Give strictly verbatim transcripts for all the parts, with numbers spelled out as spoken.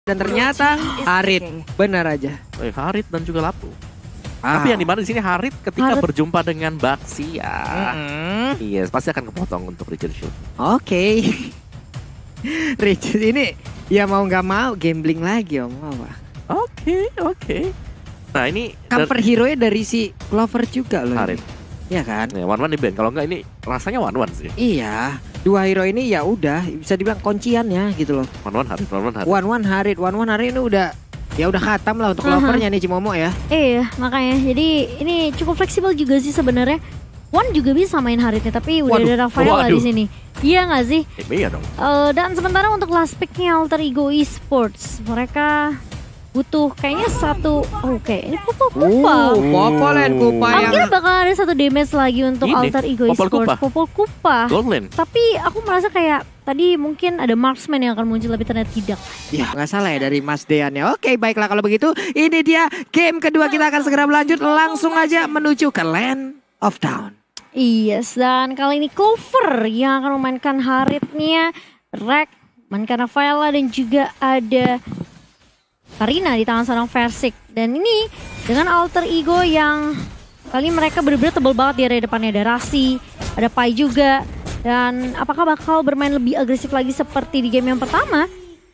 Dan ternyata Harit, benar aja. Eh, Harit dan juga Lapu. Ah. Tapi yang dimana di sini Harit ketika Harit. berjumpa dengan Baxia, Mm-hmm. yes, pasti akan kepotong untuk Richard Shield. Oke. Okay. Richard ini ya mau nggak mau gambling lagi om. Oke, okay, oke. Okay. Nah ini cover hero-nya dari si Clover juga loh. Harit. Iya kan? Ya, one one di band. Kalau enggak ini rasanya one one sih. Iya, dua hero ini ya udah bisa dibilang kunciannya gitu loh. One one Harit, one one Harit. One one Harit, one one Harit ini udah ya udah khatam lah untuk Uh-huh. Clovernya nih Cimomo ya. Iya, makanya jadi ini cukup fleksibel juga sih sebenarnya. One juga bisa main Haritnya, tapi udah Waduh, ada Rafaela waduh. di sini. Iya nggak sih? Eh, iya dong. Eh, dan sementara untuk last picknya Alter Ego Esports, mereka butuh kayaknya satu. Oke, ini Popol Kupa. Uh, Popolen Kupa Aku yang kira bakal ada satu damage lagi untuk Ini, Alter Ego Popol Esports, Kupa. Popol Kupa. Gold lane. Tapi aku merasa kayak tadi mungkin ada marksman yang akan muncul, tapi ternyata tidak. ya nggak salah ya dari Mas Dean ya. Oke baiklah kalau begitu ini dia game kedua, kita akan segera berlanjut langsung aja menuju ke Land of Dawn. Yes, dan kali ini Clover yang akan memainkan Haritnya, Rek, mainkan Rafaela dan juga ada Karina di tangan seorang Versik. Dan ini dengan Alter Ego yang kali mereka benar-benar tebel banget di area depannya. Ada Rasi, ada Pai juga. Dan apakah bakal bermain lebih agresif lagi seperti di game yang pertama?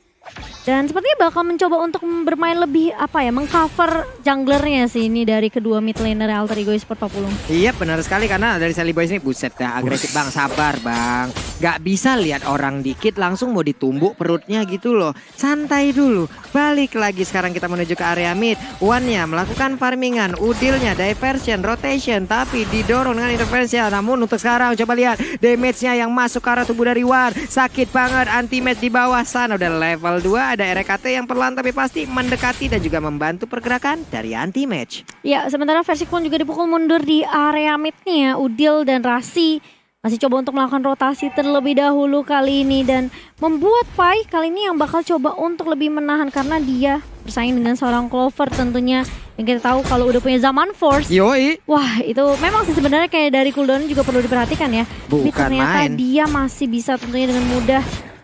Dan sepertinya bakal mencoba untuk bermain lebih apa ya, mengcover junglernya sih ini dari kedua mid laner Alter Ego Esports Papulung. Iya benar sekali karena dari Sally Boys ini buset dah agresif bang, sabar bang. Gak bisa lihat orang dikit langsung mau ditumbuk perutnya gitu loh. Santai dulu. Balik lagi sekarang kita menuju ke area mid. One-nya melakukan farmingan, udilnya diversion, rotation, tapi didorong dengan intervensi. Namun untuk sekarang coba lihat damage-nya yang masuk ke arah tubuh dari One. Sakit banget, anti-match di bawah sana udah level dua. Ada R K T yang perlahan tapi pasti mendekati dan juga membantu pergerakan dari anti-match. Ya, sementara Versik pun juga dipukul mundur di area mid-nya. Udil dan Rasi masih coba untuk melakukan rotasi terlebih dahulu kali ini. Dan membuat Pai kali ini yang bakal coba untuk lebih menahan karena dia bersaing dengan seorang Clover tentunya. Yang kita tahu kalau udah punya Zaman Force. Yoi. Wah itu memang sih sebenarnya kayak dari cooldown juga perlu diperhatikan ya. Tapi Bukan ternyata main. dia masih bisa tentunya dengan mudah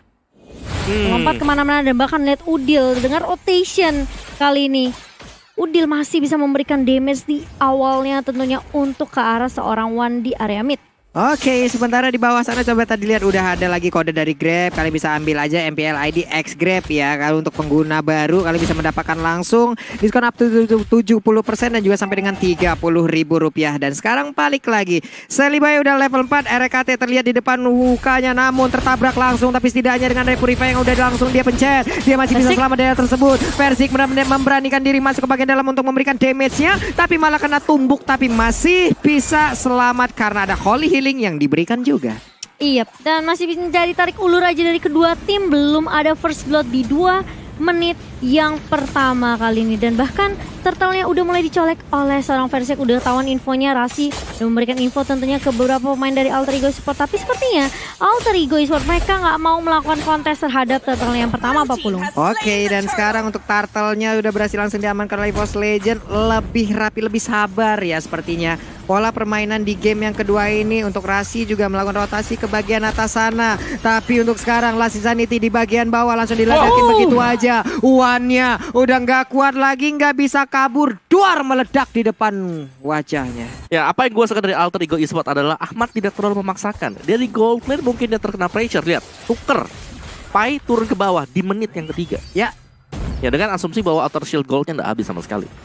Hmm. lompat kemana-mana dan bahkan lihat Udil dengan rotation kali ini. Udil masih bisa memberikan damage di awalnya tentunya untuk ke arah seorang One di area mid. Oke, sementara di bawah sana coba tadi lihat udah ada lagi kode dari Grab. Kalian bisa ambil aja M P L I D X Grab ya. Kalau untuk pengguna baru kalian bisa mendapatkan langsung diskon up to tujuh puluh persen dan juga sampai dengan tiga puluh ribu rupiah. Dan sekarang balik lagi. Sally Boy udah level empat, R K T terlihat di depan mukanya namun tertabrak langsung. Tapi setidaknya dengan Repurify yang udah langsung dia pencet, dia masih bisa Versik. selamat dari hal tersebut. Versik benar-benar memberanikan diri masuk ke bagian dalam untuk memberikan damage-nya. Tapi malah kena tumbuk, tapi masih bisa selamat karena ada Holy Healing yang diberikan juga. Iya, dan masih menjadi tarik ulur aja dari kedua tim. Belum ada first blood di dua menit yang pertama kali ini. Dan bahkan turtle-nya udah mulai dicolek oleh seorang Versik. Udah tahuan infonya, Rasi dan memberikan info tentunya ke beberapa pemain dari Alter Ego Esports. Tapi sepertinya Alter Ego Esports mereka nggak mau melakukan kontes terhadap turtle yang pertama apa Pulung. Oke, dan sekarang untuk turtle-nya udah berhasil langsung diamankan oleh Force Legend. Lebih rapi, lebih sabar ya sepertinya. Pola permainan di game yang kedua ini untuk Rasi juga melakukan rotasi ke bagian atas sana. Tapi untuk sekarang Lassie Sanity di bagian bawah langsung diledakin Wow. begitu aja. Uannya udah nggak kuat lagi, nggak bisa kabur. Duar meledak di depan wajahnya. Ya, apa yang gue suka dari Alter Ego Esports adalah Ahmad tidak terlalu memaksakan. Dari gold lane mungkin dia terkena pressure. Lihat, tuker. Pai turun ke bawah di menit yang ketiga. Ya, Ya dengan asumsi bahwa Outer Shield goldnya nggak habis sama sekali.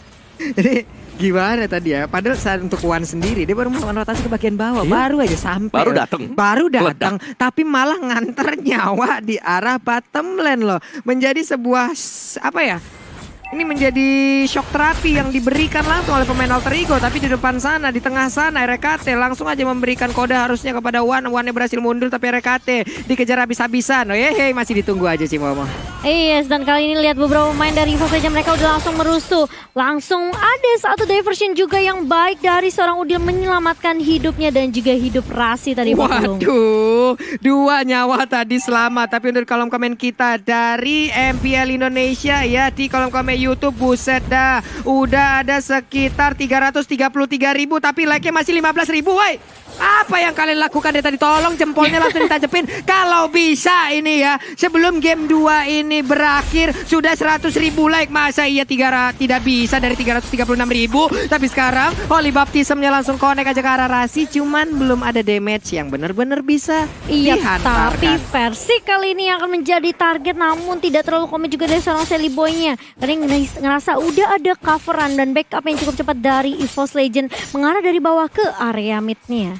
jadi gimana tadi ya? Padahal saat untuk Wan sendiri dia baru melakukan rotasi ke bagian bawah, Iya. baru aja sampai. Baru datang. Baru datang, tapi malah nganter nyawa di arah bottom lane loh. Menjadi sebuah s- apa ya? Ini menjadi shock terapi yang diberikan langsung oleh pemain Alter Ego. Tapi di depan sana, di tengah sana R K T langsung aja memberikan kode harusnya kepada Wan. Wan-nya berhasil mundur tapi R K T dikejar habis-habisan. Oh yeay, masih ditunggu aja sih Momo. Yes, dan kali ini lihat beberapa pemain dari Evo saja mereka udah langsung merusuh. Langsung ada satu diversion juga yang baik dari seorang Udil menyelamatkan hidupnya dan juga hidup Rasi tadi. Pulung. Waduh, dua nyawa tadi selamat. Tapi untuk kolom komen kita dari M P L Indonesia ya, di kolom komen YouTube, buset dah, udah ada sekitar tiga ratus tiga puluh tiga ribu tapi like-nya masih lima belas ribu, woi. Apa yang kalian lakukan dari tadi? Tolong jempolnya langsung ditacepin. Kalau bisa ini ya, sebelum game dua ini berakhir sudah seratus ribu like. Masa iya tiga, tidak bisa dari tiga ratus tiga puluh enam ribu. Tapi sekarang Holy Baptism-nya langsung connect aja ke arah Rasi. Cuman belum ada damage yang benar-benar bisa Iya, dihantarkan. tapi Versik kali ini akan menjadi target, namun tidak terlalu komit juga dari seorang Sally Boy-nya. Karena ngerasa udah ada coveran dan backup yang cukup cepat dari EVOS Legend mengarah dari bawah ke area mid-nya.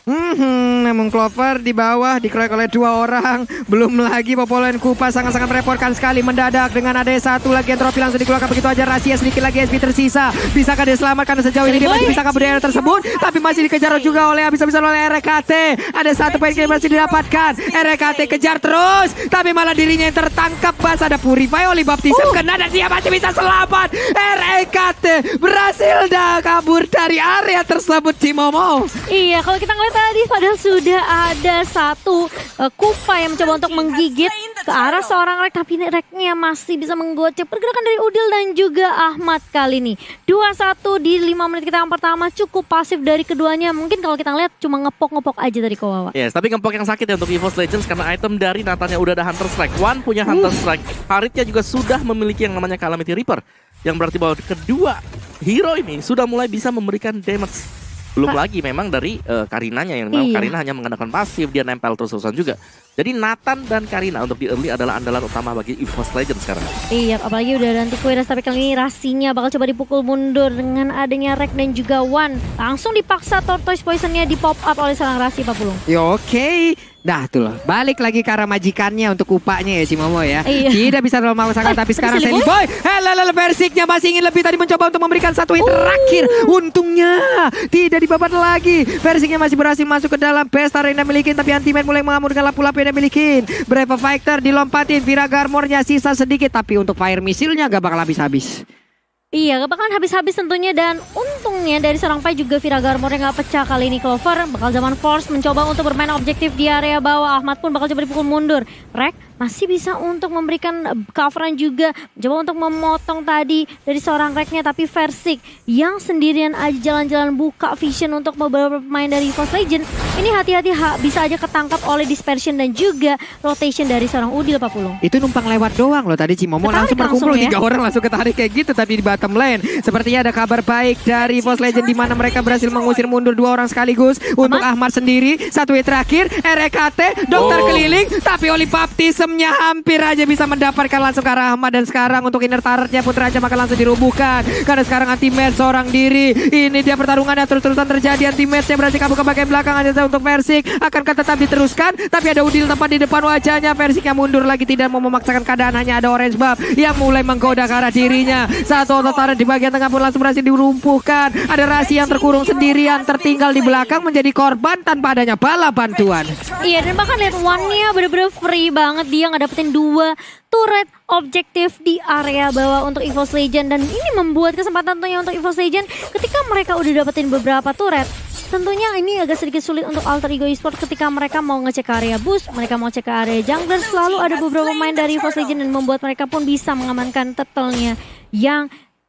Hmm, namun Clover di bawah dikeroyok oleh dua orang. Belum lagi Popolen Kupa sangat-sangat merepotkan sekali. Mendadak dengan ada satu lagi entropi langsung dikeluarkan begitu aja. Rahasia sedikit lagi S P tersisa. Bisakah dia selamat karena sejauh ini dia masih bisa kabur dari area tersebut. Tapi masih dikejar juga oleh habis-habisan oleh R K T. Ada satu poin yang masih didapatkan. R K T kejar terus. Tapi malah dirinya yang tertangkap. Bas ada Purify oleh Baptism. Uh. Kena dan dia masih bisa selamat. R K T berhasil dah kabur dari area tersebut, Cimomo. Iya, kalau kita ngeliat tadi padahal sudah ada satu uh, Kupa yang mencoba untuk menggigit ke arah seorang Rek, tapi Reknya masih bisa menggocek pergerakan dari Udil dan juga Ahmad kali ini. dua satu di lima menit kita yang pertama, cukup pasif dari keduanya. Mungkin kalau kita ngeliat cuma ngepok-ngepok aja dari Kawawa. Yes, tapi ngepok yang sakit ya untuk EVOS Legends karena item dari Nathannya udah ada Hunter Strike. One punya Hunter Uh. Strike. Haritnya juga sudah memiliki yang namanya Calamity Reaper. Yang berarti bahwa kedua hero ini sudah mulai bisa memberikan damage. Belum Ka lagi memang dari uh, Karinanya yang memang iya. Karina hanya menggunakan pasif, dia nempel terus-terusan juga. Jadi Nathan dan Karina untuk di early adalah andalan utama bagi EVOS Legends sekarang. Iya, apalagi udah ada anti-Quiras, tapi kali ini Rasinya bakal coba dipukul mundur dengan adanya Rek dan juga Wan. Langsung dipaksa Tortoise Poisonnya di pop up oleh seorang Rasi Papulung. Yo, oke. Okay. Dah tuh loh, balik lagi ke arah majikannya untuk upahnya ya Cimomo ya. Iya. Tidak bisa terlalu memaksakan, tapi sekarang Sally Boy, helal Versiknya masih ingin lebih, tadi mencoba untuk memberikan satu hit terakhir. Untungnya tidak dibabat lagi. Versiknya masih berhasil masuk ke dalam base arena milikin, tapi Anti-Man mulai mengamuk dengan lapu-lapu yang milikin. Brave Fighter dilompatin, Viraga Armornya sisa sedikit, tapi untuk fire missile-nya gak bakal habis-habis. Iya, gak bakalan habis-habis tentunya, dan untungnya dari seorang Pai juga Viraga Armornya gak pecah kali ini. Clover bakal zaman Force mencoba untuk bermain objektif di area bawah. Ahmad pun bakal coba dipukul mundur. Rek masih bisa untuk memberikan coveran juga, coba untuk memotong tadi dari seorang Reknya, tapi Versik yang sendirian aja jalan-jalan buka vision untuk beberapa pemain dari EVOS Legend. Ini hati-hati ha, bisa aja ketangkap oleh dispersion dan juga rotation dari seorang Udil Papulung. Itu numpang lewat doang loh tadi Cimomo, langsung berkumpul ya? Tiga orang langsung ketarik kayak gitu, tapi di bottom lane sepertinya ada kabar baik dari EVOS Legend di mana mereka berhasil mengusir mundur dua orang sekaligus. Untuk Ahmad sendiri, satu hit terakhir, R K T, dokter oh. keliling, tapi Holy Baptism-nya hampir aja bisa mendapatkan langsung ke arah Ahmad. Dan sekarang untuk inner turret-nya Putra aja maka langsung dirubuhkan karena sekarang Anti-Man seorang diri. Ini dia pertarungannya terus-terusan terjadi. Anti-Man-nya berhasil kabur ke bagian belakang aja untuk Versik. Akankah tetap diteruskan? Tapi ada Udil tepat di depan wajahnya. Versiknya mundur lagi, tidak mau memaksakan keadaan. Hanya ada Orange Buff yang mulai menggoda ke arah dirinya. Satu otot turret di bagian tengah pun langsung berhasil dirumpuhkan. Ada Rasi yang terkurung sendirian, tertinggal di belakang menjadi korban tanpa adanya bala bantuan. Iya, dan bahkan lihat One-nya bener-bener free banget, dia nggak dapetin dua turret objektif di area bawah untuk EVOS Legend, dan ini membuat kesempatan tentunya untuk EVOS Legend ketika mereka udah dapetin beberapa turret. Tentunya ini agak sedikit sulit untuk Alter Ego Esports ketika mereka mau ngecek ke area boost, mereka mau cek ke area jungler, selalu ada beberapa pemain dari EVOS Legend dan membuat mereka pun bisa mengamankan turtle-nya yang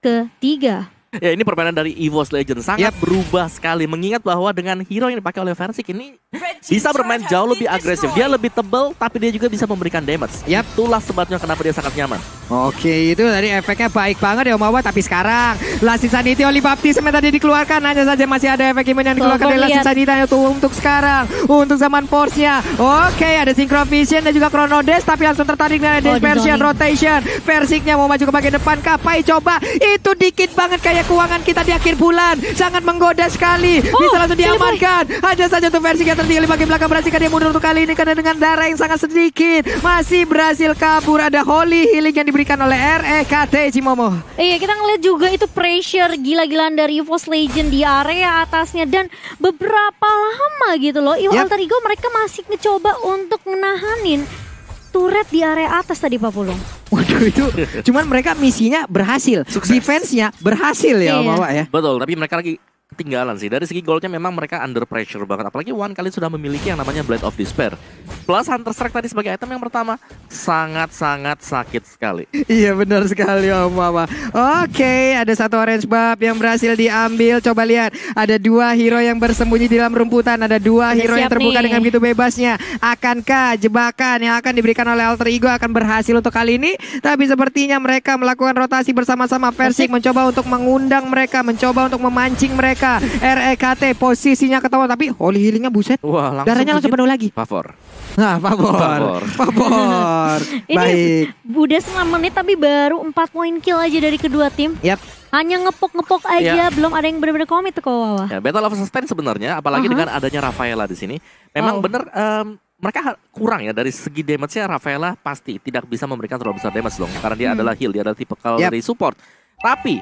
ketiga. Ya, ini permainan dari EVOS Legends sangat yep. berubah sekali, mengingat bahwa dengan hero yang dipakai oleh Versik ini bisa bermain jauh lebih agresif. Dia lebih tebal tapi dia juga bisa memberikan damage. Yep. Itulah sebabnya kenapa dia sangat nyaman. Oke, itu tadi efeknya baik banget ya Om Awa. Tapi sekarang Last Insanity Holy Baptism yang tadi dikeluarkan, hanya saja masih ada efek imun yang dikeluarkan dari Last Insanity untuk, untuk sekarang, untuk zaman Force-nya. Oke, ada Synchro Vision dan juga Chrono Dash, tapi langsung tertarik dengan oh, Dispersion Rotation. Versiknya mau maju ke bagian depan, Kapai coba, itu dikit banget kayak keuangan kita di akhir bulan. Sangat menggoda sekali, oh, bisa langsung diamankan. Hanya saja tuh Versik yang tertinggal di bagian belakang, berhasil dia mundur untuk kali ini karena dengan darah yang sangat sedikit masih berhasil kabur. Ada Holy Healing yang diberikan oleh R E K T, Cimomo. Iya, kita ngeliat juga itu pressure gila-gilaan dari EVOS Legend di area atasnya, dan beberapa lama gitu loh yep. Alter Ego mereka masih mencoba untuk menahanin turret di area atas tadi Papulung. Waduh, itu cuman mereka misinya berhasil, defense-nya berhasil ya Om Awa ya. Betul, tapi mereka lagi ketinggalan sih. Dari segi goldnya memang mereka under pressure banget. Apalagi One kali sudah memiliki yang namanya Blade of Despair. Plus Hunter Strike tadi sebagai item yang pertama sangat-sangat sakit sekali. Iya benar sekali Om Mama. Oke, ada satu orange buff yang berhasil diambil. Coba lihat, ada dua hero yang bersembunyi di dalam rumputan. Ada dua Udah hero yang siap terbuka nih. dengan begitu bebasnya. Akankah jebakan yang akan diberikan oleh Alter Ego akan berhasil untuk kali ini? Tapi sepertinya mereka melakukan rotasi bersama-sama. Versik mencoba untuk mengundang mereka, mencoba untuk memancing mereka. R E K T posisinya ketawa, tapi holy healingnya buset. Wah, langsung Darahnya langsung bikin penuh lagi. favor. Nah, favor. Favor. Favor. Ini Baik. udah setengah menit tapi baru empat poin kill aja dari kedua tim. Yap. Hanya ngepok-ngepok aja, Iya. belum ada yang benar-benar komit ke bawah. Ya, Battle of Sustain sebenarnya, apalagi Uh-huh. dengan adanya Rafaela di sini, memang Oh. bener em, mereka ha- kurang ya dari segi damage-nya. Rafaela pasti tidak bisa memberikan terlalu besar damage dong, karena dia Hmm. adalah heal, dia adalah tipe kalau Yap. dari support. Tapi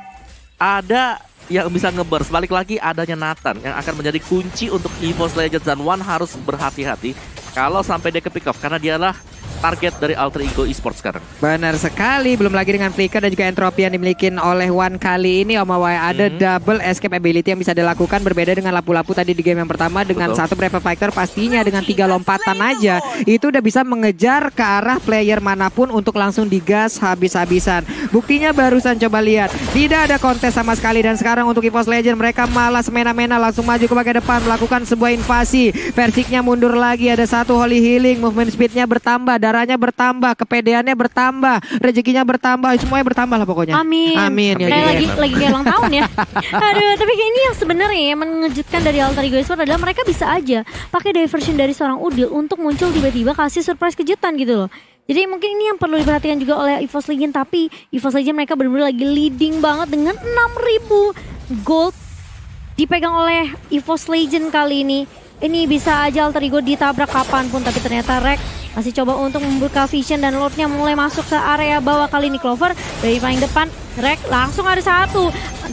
ada yang bisa ngeburst. Balik lagi adanya Nathan yang akan menjadi kunci untuk EVOS Legends, dan One harus berhati-hati kalau sampai dia ke pick off, karena dialah target dari Alter Ego Esports sekarang. Benar sekali, belum lagi dengan flicker dan juga entropy yang dimiliki oleh One kali ini Om Awai. Ada Mhm. double escape ability yang bisa dilakukan, berbeda dengan lapu-lapu tadi di game yang pertama. Dengan Betul. satu Brave Fighter pastinya dengan tiga lompatan aja itu udah bisa mengejar ke arah player manapun untuk langsung digas habis-habisan. Buktinya barusan, coba lihat, tidak ada kontes sama sekali. Dan sekarang untuk EVOS Legend mereka malah semena-mena langsung maju ke bagian depan melakukan sebuah invasi. Versiknya mundur lagi, ada satu holy healing, movement speednya bertambah, darahnya bertambah, kepedeannya bertambah, rezekinya bertambah, semuanya bertambah lah pokoknya. Amin. Amin ya. Kayak gitu. lagi lagi kayak ulang tahun ya. Aduh, tapi kayak ini yang sebenarnya yang mengejutkan dari Alter Ego Esports adalah mereka bisa aja pakai diversion dari seorang Udil untuk muncul tiba-tiba kasih surprise kejutan gitu loh. Jadi mungkin ini yang perlu diperhatikan juga oleh EVOS Legend, tapi EVOS Legend mereka benar-benar lagi leading banget dengan enam ribu gold dipegang oleh EVOS Legend kali ini. Ini bisa aja Alter Ego ditabrak kapanpun, tapi ternyata Rek masih coba untuk membuka vision dan Lordnya mulai masuk ke area bawah. Kali ini Clover dari paling depan, Rek langsung ada satu.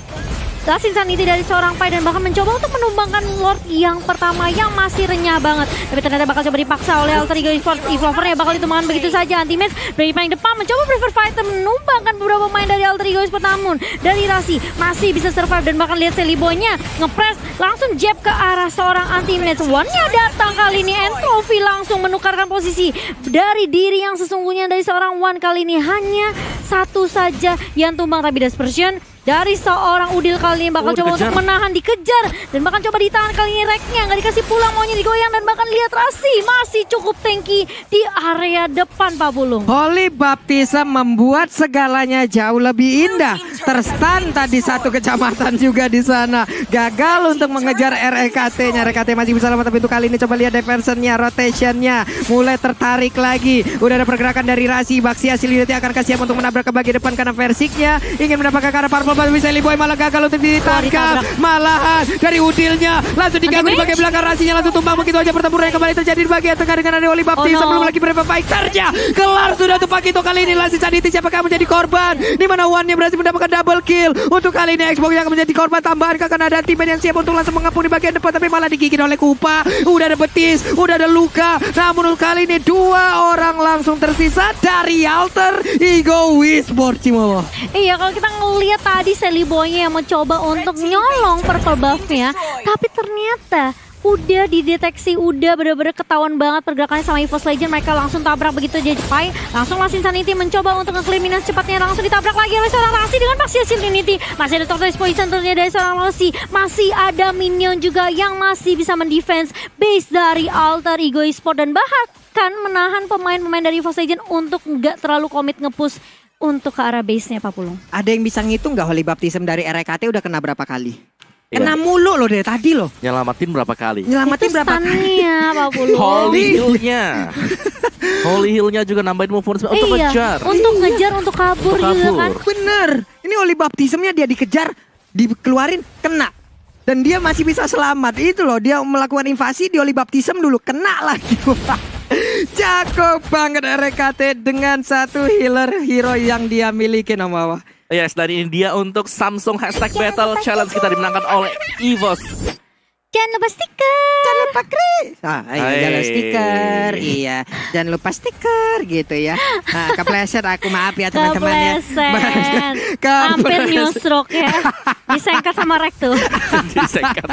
Last Insanity dari seorang Pai dan bahkan mencoba untuk menumbangkan Lord yang pertama yang masih renyah banget. Tapi ternyata bakal coba dipaksa oleh Alter Ego Esports. Evolver ya bakal ditumbangkan begitu saja. Anti-match dari paling depan mencoba Prefer Fighter menumbangkan beberapa pemain dari Alter Ego Esports. Namun dari Rasi masih bisa survive dan bahkan lihat Sally Boy-nya ngepres langsung jab ke arah seorang anti-match. One-nya datang kali ini, Entropy langsung menukarkan posisi dari diri yang sesungguhnya dari seorang One. Kali ini hanya satu saja yang tumbang, tapi Dispersion dari seorang Udil kali ini bakal Oh, coba dikejar. untuk menahan, dikejar dan bahkan coba ditahan. Kali ini Reknya nggak dikasih pulang, maunya digoyang dan bahkan lihat Rasi masih cukup tanky di area depan Pak Pulung. Holy Baptism membuat segalanya jauh lebih indah. Terstan tadi satu kecamatan juga di sana. Gagal untuk mengejar R E K T-nya. R E K T masih bisa lama, tapi untuk kali ini coba lihat diversionnya, rotationnya mulai tertarik lagi. Udah ada pergerakan dari Rasi. Baxia Silidati akan siap untuk menabrak ke bagian depan karena Versiknya ingin mendapatkan ke arah purple, tapi Sally Boy malah gagal untuk ditangkap. Malahan dari Udilnya langsung diganggu di bagian belakang. Rasinya langsung tumbang. Begitu aja pertempuran yang kembali terjadi di bagian tengah dengan ada Holy Baptism. Oh, no. Belum lagi Brave Fighter-nya. Kelar sudah untuk Pakito kali ini. Last Insanity siapakah menjadi korban? Di mana One-nya berhasil mendapatkan double kill. Untuk kali ini Xbox yang akan menjadi korban tambahan karena ada teammate yang siap untuk langsung mengepung di bagian depan, tapi malah digigit oleh Kupa. Udah ada betis, udah ada luka. Namun untuk kali ini dua orang langsung tersisa dari Alter Ego Esports, Cimomo. Iya, kalau kita ngelihat tadi Sally Boy-nya yang mencoba untuk nyolong purple buff-nya, tapi ternyata udah dideteksi, udah bener-bener ketahuan banget pergerakannya sama EVOS Legend. Mereka langsung tabrak begitu aja Pai. Langsung Last Insanity mencoba untuk nge-claim Minas cepatnya, langsung ditabrak lagi oleh seorang Rasi dengan Baxia Insanity. Masih ada Tortoise Poison tentunya dari seorang Rasi. Masih ada minion juga yang masih bisa mendefense base dari Alter Ego Esports dan bahkan menahan pemain-pemain dari EVOS Legend untuk nggak terlalu komit nge-push untuk ke arah base-nya Pak Pulung. Ada yang bisa ngitung nggak Holy Baptism dari R E K T udah kena berapa kali? Iya. Kena mulu loh dari tadi loh. Nyelamatin berapa kali? Nyelamatin Itu berapa kali? stun-nya Pak Pulung. Holy Hill-nya. Holy Hill-nya juga nambahin movement speed untuk iya, ngejar. untuk ngejar, untuk kabur Untuk juga kabur. kan. Bener. Ini Holy Baptism-nya dia dikejar, dikeluarin, kena. Dan dia masih bisa selamat. Itu loh, dia melakukan invasi di Holy Baptism dulu, kena lagi. Cakep banget R E K T dengan satu healer hero yang dia miliki, Nomawa. Yes, dan ini dia untuk Samsung Hashtag Battle Challenge kita dimenangkan oleh EVOS. Jangan lupa stiker. Jangan lupa kris. Ah, iya, Hai. jangan lupa stiker. Iya, jangan lupa stiker gitu ya. Nah, kepleset aku, maaf ya teman-teman ya. Kepleset. Kepleset. Hampir new stroke ya. Disengkat sama Rek tuh. Disengkat.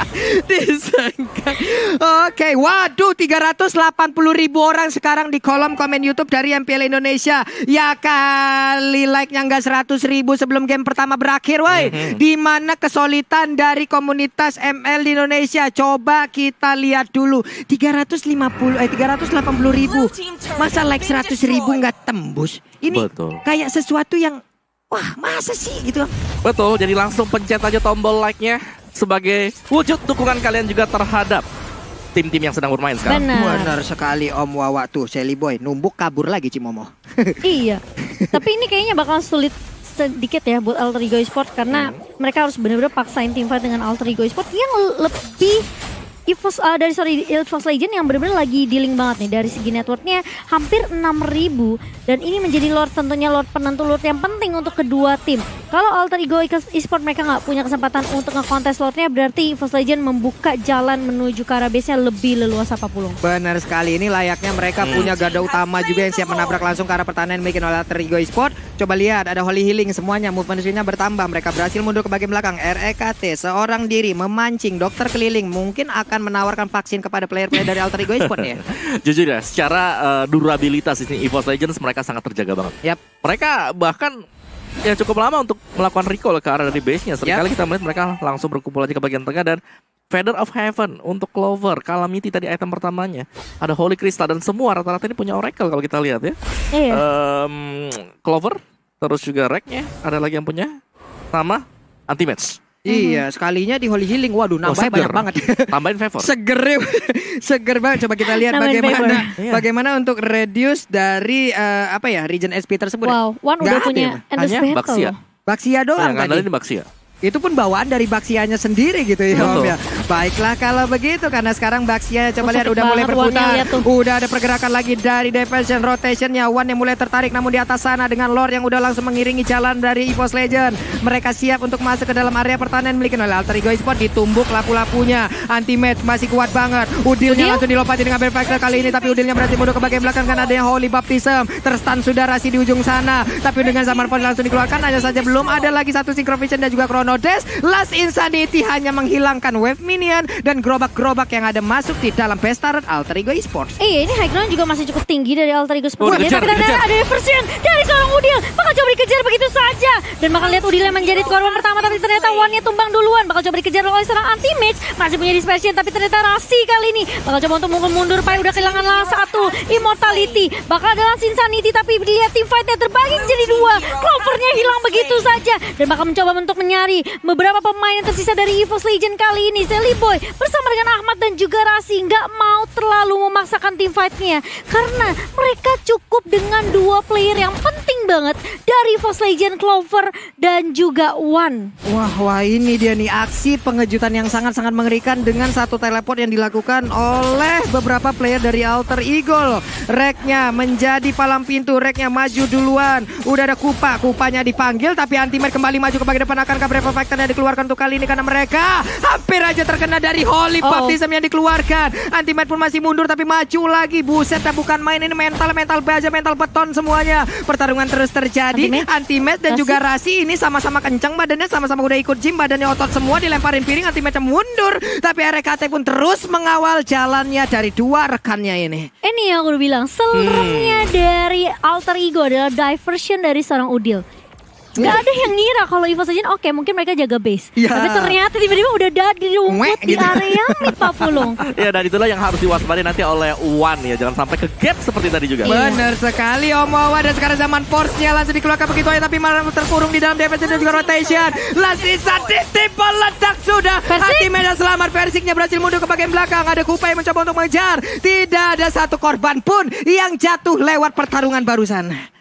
Disengkat. Oke, waduh tiga ratus delapan puluh ribu orang sekarang di kolom komen YouTube dari M P L Indonesia. Ya kali like-nya nggak seratus ribu sebelum game pertama berakhir, woi. Mhm. Di mana kesulitan dari komunitas M L di Indonesia? Coba kita lihat dulu. tiga ratus lima puluh eh tiga ratus delapan puluh ribu. Masa like seratus ribu nggak tembus? Ini Betul. kayak sesuatu yang wah, masa sih gitu. Betul, jadi langsung pencet aja tombol like-nya sebagai wujud dukungan kalian juga terhadap tim-tim yang sedang bermain sekarang. Benar. Benar sekali Om Wawa tuh, Sally Boy numbuk kabur lagi Cimomo. Iya. Tapi ini kayaknya bakal sulit sedikit ya buat Alter Ego Esports karena Hmm. mereka harus benar-benar paksain tim fight dengan Alter Ego Esports yang lebih EVOS uh, dari sorry EVOS Legend yang benar-benar lagi dealing banget nih dari segi networknya hampir enam ribu dan ini menjadi lord tentunya lord penentu lord yang penting untuk kedua tim. Kalau Alter Ego Esports mereka nggak punya kesempatan untuk ngekontes lordnya berarti EVOS Legend membuka jalan menuju ke arah base-nya lebih leluasa Papulung. Benar sekali, ini layaknya mereka Hmm. punya garda utama juga yang siap menabrak langsung ke arah pertahanan yang bikin oleh Alter Ego Esports. Coba lihat ada Holy Healing semuanya, movement speed-nya bertambah. Mereka berhasil mundur ke bagian belakang. R E K T seorang diri memancing dokter keliling mungkin akan menawarkan vaksin kepada player-player dari Alter Ego Esports ya. Jujur ya, secara uh, durabilitas ini EVOS Legends mereka sangat terjaga banget. Yap. Mereka bahkan ya cukup lama untuk melakukan recall ke arah dari base-nya. Seringkali Yap. kita melihat mereka langsung berkumpul aja ke bagian tengah dan Feather of Heaven untuk Clover, Calamity tadi item pertamanya. Ada Holy Crystal dan semua rata-rata ini punya Oracle kalau kita lihat ya. Iya. Em, Clover, terus juga Rek-nya, ada lagi yang punya sama Anti-Match. Iya, sekalinya di Holy Healing. Waduh, nambahnya seger. banyak banget. Tambahin Favor. Seger ya. Seger banget. Coba kita lihat Nambahin bagaimana Iya. bagaimana untuk reduce dari eh, apa ya, region S P tersebut. ya. Wow, One Nggak udah ada punya ya? Endless Hanya Vehicle Baxia. loh. Baxia doang Yang tadi. ngandalin di Baxia. Itu pun bawaan dari Baxianya sendiri gitu ya Om Betul. ya. Baiklah kalau begitu karena sekarang Baxia coba Oh, lihat sakit udah mulai banget One-nya, berputar. lihat tuh. Udah ada pergerakan lagi dari defension rotationnya. One yang mulai tertarik namun di atas sana dengan Lord yang udah langsung mengiringi jalan dari EVOS Legend. Mereka siap untuk masuk ke dalam area pertahanan milikin oleh Alter Ego Esports. Ditumbuk lapu-lapunya. Anti-match masih kuat banget. Udilnya Udil? langsung dilompatin dengan Perfector kali ini. Tapi Udilnya berhasil mundur ke bagian belakang kan ada yang Holy Baptism. Terstan sudah Rasi di ujung sana. Tapi dengan Zaman Pon langsung dikeluarkan. Hanya saja belum ada lagi satu Synchrovision dan juga Chrono Dash. Last Insanity hanya menghilangkan wave minion dan gerobak-gerobak yang ada masuk di dalam base turret Alter Ego Esports. Iya, ini high ground juga masih cukup tinggi dari Alter Ego Esports. Oh, Ya, dikejar, tapi ternyata dikejar. ada diversion dari seorang Udil. Bakal coba dikejar begitu saja. Dan bakal lihat Udil yang menjadi korban pertama. Tapi ternyata One-nya tumbang duluan. Bakal coba dikejar oleh seorang anti-match. Masih punya dispersion. Tapi ternyata Rasi kali ini bakal coba untuk mundur-mundur. Pai udah kehilangan lah satu. Immortality. Bakal ada Lance Insanity. Tapi dilihat tim fight-nya terbagi menjadi dua. Clovernya hilang begitu saja. Dan bakal mencoba untuk menyari beberapa pemain yang tersisa dari EVOS Legend kali ini. Sally Boy bersama dengan Ahmad dan juga Rasi nggak mau terlalu memaksakan tim fight-nya karena mereka cukup dengan dua player yang penting banget dari EVOS Legend, Clover dan juga One. Wah, wah ini dia nih aksi pengejutan yang sangat-sangat mengerikan dengan satu teleport yang dilakukan oleh beberapa player dari Alter Ego loh. Reknya menjadi palang pintu, Reknya maju duluan. Udah ada Kupa, Kupanya dipanggil tapi Anti-Match kembali maju ke bagian depan. Akankah Brave Factor yang dikeluarkan untuk kali ini karena mereka hampir aja terkena dari Holy Oh. Baptism yang dikeluarkan. Anti-Match pun masih mundur tapi maju lagi. Buset dah, bukan main ini mental-mental baja, mental beton semuanya. Pertarungan terus terjadi. Anti-Match, Anti-Match dan Rasi. juga Rasi ini sama-sama kencang badannya, sama-sama udah ikut gym, badannya otot semua, dilemparin piring, Anti-Match mundur. Tapi R E K T pun terus mengawal jalannya dari dua rekannya ini. Ini yang aku udah bilang, seremnya dari Alter Ego adalah diversion dari seorang Udil. Gak ada yang ngira kalau EVOS Legend oke mungkin mereka jaga base. Ya. Tapi ternyata tiba-tiba udah ada di rumput Ngek, di gitu. area mid Papulung. Ya dan itulah yang harus diwaspadai nanti oleh One ya. Jangan sampai ke gap seperti tadi juga. Iya. Benar sekali Om Wawa, dan sekarang zaman force-nya langsung dikeluarkan begitu aja tapi malah terkurung di dalam defense dan juga rotation. Last Insanity meledak sudah. Persik. Anti-Match selamat, Persiknya berhasil mundur ke bagian belakang. Ada Kupa yang mencoba untuk mengejar. Tidak ada satu korban pun yang jatuh lewat pertarungan barusan.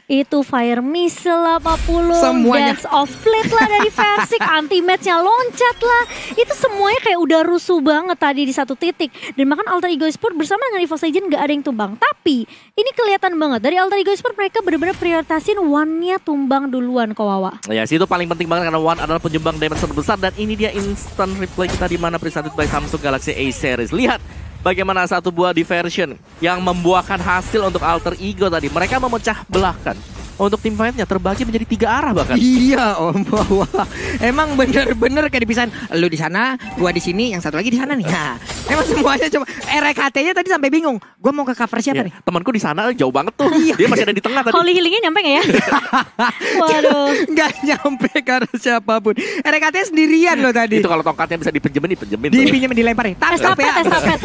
Itu fire missile lah empat puluh, Semuanya. dance of plate lah dari Versik, anti match-nya loncat lah. Itu semuanya kayak udah rusuh banget tadi di satu titik. Dan bahkan Alter Ego Esports bersama dengan EVOS Legends gak ada yang tumbang. Tapi ini kelihatan banget dari Alter Ego Esports mereka benar-benar prioritasin one-nya tumbang duluan kok Wawa. Ya sih itu paling penting banget karena One adalah penyumbang damage terbesar. Dan ini dia instant replay kita di mana presented by Samsung Galaxy A Series. Lihat bagaimana satu buah diversion yang membuahkan hasil untuk Alter Ego tadi. Mereka memecah belahkan untuk tim fight-nya terbagi menjadi tiga arah bahkan. Iya om, wah, emang bener-bener kayak dipisahin. Lu di sana, gua di sini, yang satu lagi di sana nih. Nah, emang semuanya coba. R K T-nya tadi sampai bingung. Gua mau ke cover siapa Ya, nih? temanku di sana jauh banget tuh. Dia masih ada di tengah tadi. Holy healingnya nyampe gak ya? Waduh. Nggak nyampe karena siapapun. R K T sendirian loh tadi. Itu kalau tongkatnya bisa dipinjemin, dipinjemin. tuh. Dipinjam dilemparin. Tap tap Estafet, ya. estafet.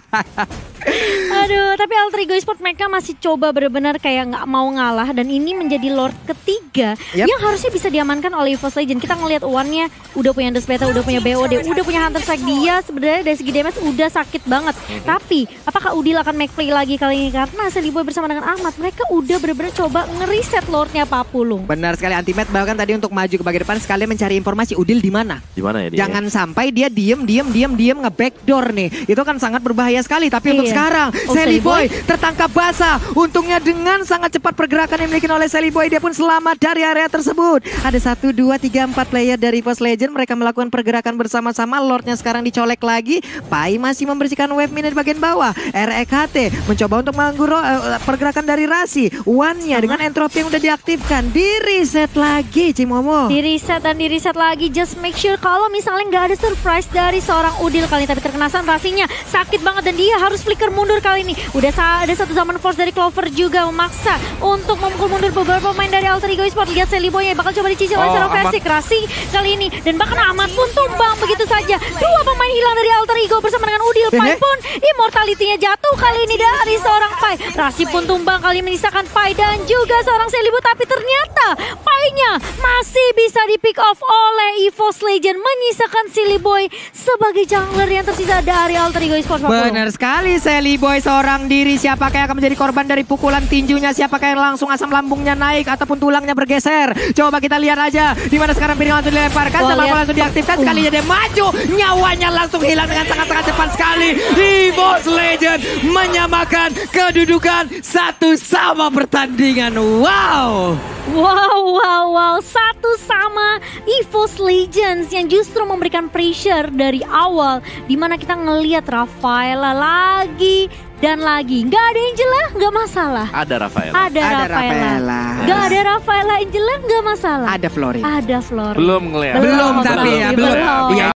Aduh, tapi Alter Ego Esports mereka masih coba benar-benar kayak nggak mau ngalah dan ini menjadi Lord ketiga Yep. yang harusnya bisa diamankan oleh EVOS Legends. Kita ngelihat One-nya udah punya Endless Beta, udah punya B O D, udah punya Hunter Strike. Dia sebenarnya dari segi damage udah sakit banget. Mm-hmm. Tapi apakah Udil akan make play lagi kali ini? Karena Celiboy bersama dengan Ahmad mereka udah benar-benar coba ngeriset Lordnya Papulung. Benar sekali, Antimat bahkan tadi untuk maju ke bagian depan sekalian mencari informasi Udil di mana. Di mana ya dia? Jangan sampai dia diem diem diem diem nge-backdoor nih. Itu kan sangat berbahaya sekali. Tapi untuk Iya. sekarang Oh, Sally Sally Boy. Boy tertangkap basah. Untungnya dengan sangat cepat pergerakan yang dimiliki oleh Sally Boy, dia pun selamat dari area tersebut. Ada satu, dua, tiga, empat player dari EVOS Legends. Mereka melakukan pergerakan bersama-sama. Lordnya sekarang dicolek lagi. Pai masih membersihkan wave miner di bagian bawah. R E K T mencoba untuk mengganggu uh, pergerakan dari Rasi. One-nya dengan entropi yang udah diaktifkan. Di reset lagi Cimomo. Di reset dan di reset lagi. Just make sure kalau misalnya nggak ada surprise dari seorang Udil kali ini. Tapi terkenasan Rasinya sakit banget dan dia harus flicker mundur kali ini. Udah ada satu zaman force dari Clover juga memaksa untuk memukul mundur beberapa pemain dari Alter Ego Esports. Lihat Sally Boy bakal coba dicicil oleh Oh, seorang Ahmad. Versik Rasi kali ini. Dan bahkan Ahmad pun tumbang begitu saja. Dua pemain hilang dari Alter Ego bersama dengan Udil. Pai pun immortality-nya jatuh kali ini dari seorang Pai. Rasi pun tumbang kali menyisakan Pai dan juga seorang Sally Boy. Tapi ternyata Pai-nya masih bisa di pick off oleh EVOS Legends. Menyisakan Sally Boy sebagai jungler yang tersisa dari Alter Ego Esports. Benar sekali, Sally Boy seorang diri. Siapakah yang akan menjadi korban dari pukulan tinjunya? Siapakah yang langsung asam lambungnya naik ataupun tulangnya bergeser? Coba kita lihat aja di mana sekarang piring langsung dilemparkan, Wah, sama lihat. langsung diaktifkan. Uh. Sekalinya dia maju, nyawanya langsung hilang dengan sangat-sangat cepat sekali. EVOS Legends menyamakan kedudukan satu sama pertandingan. Wow. Wow, wow, wow. Satu sama EVOS Legends yang justru memberikan pressure dari awal. Dimana kita ngelihat Rafaela lagi dan lagi. Nggak ada Angela, nggak masalah. Ada Rafael. Ada, Ada Rafaela. Rafaela. Nggak ada Rafaela Angela, nggak masalah. Ada Florin. Ada Florin. Belum ngeliat. Belum tapi ya, belum. belum. Iya,